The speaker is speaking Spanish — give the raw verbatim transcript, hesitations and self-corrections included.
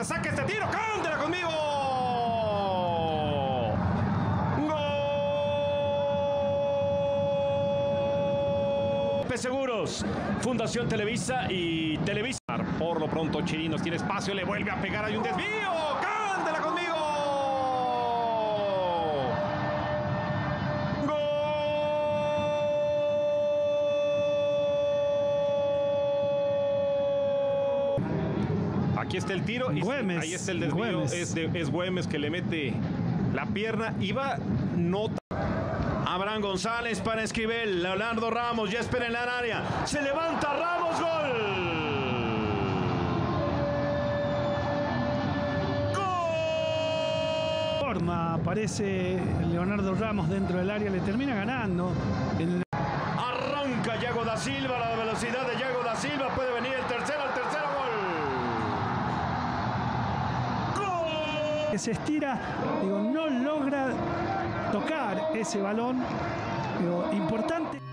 saca este tiro, cántela conmigo. Gol. Seguros, Fundación Televisa y Televisa. Por lo pronto Chirinos tiene espacio, le vuelve a pegar, hay un desvío. ¡Cántela conmigo! Aquí está el tiro y Güemes, ahí está el desvío. Güemes. Es, de, es Güemes que le mete la pierna. Iba nota. Abraham González para Esquivel. Leonardo Ramos ya espera en la área. Se levanta Ramos. Gol. Gol. Forma, aparece Leonardo Ramos dentro del área, le termina ganando. En... Arranca Yago da Silva. La velocidad de Yago da Silva. Puede venir el tercero. El tercero gol. Se estira, digo, no logra tocar ese balón, digo, importante.